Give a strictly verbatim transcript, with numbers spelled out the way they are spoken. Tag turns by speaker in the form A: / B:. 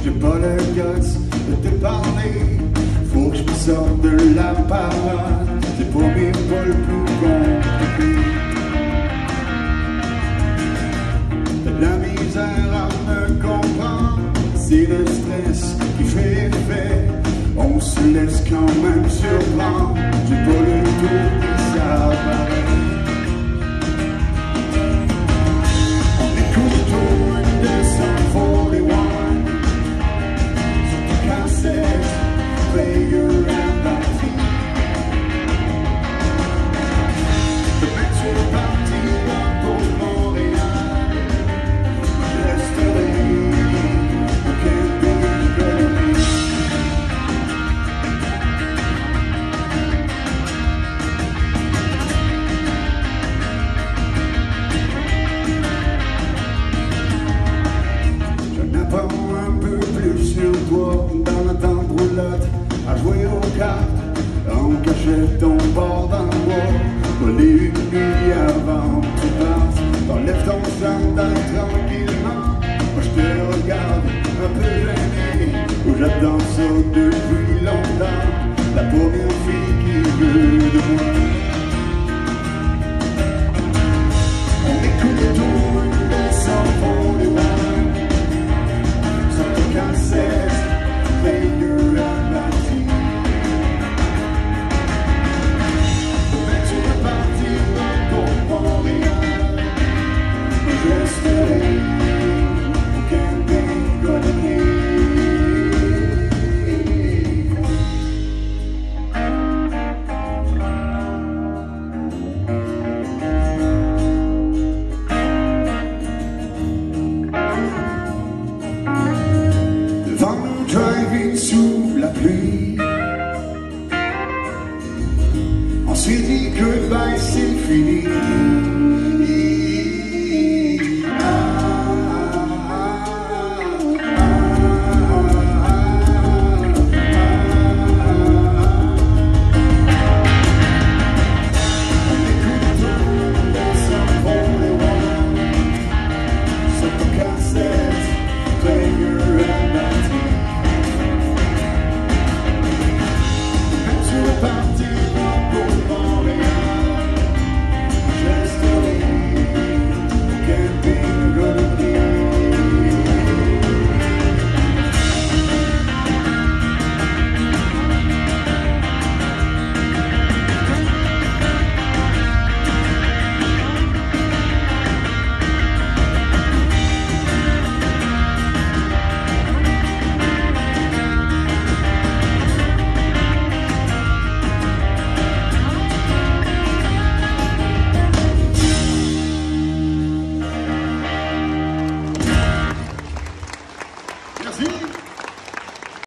A: j'ai pas le gosse de te parler. Faut que je me sorte de la parole, c'est pour mes pas le plus compliqué. T'as de la misère à me comprendre, c'est le stress qui fait effet. On se laisse quand même surprendre, j'ai pas le tour et ça paraît. On écoute tout de cent quarante et un sur ta cassette, player and party. Demain tu es parti là pour Montréal, je resterai au Québec de l'année. Un peu plus sur toi dans la tente roulotte, à jouer aux cartes en cachette ton bord.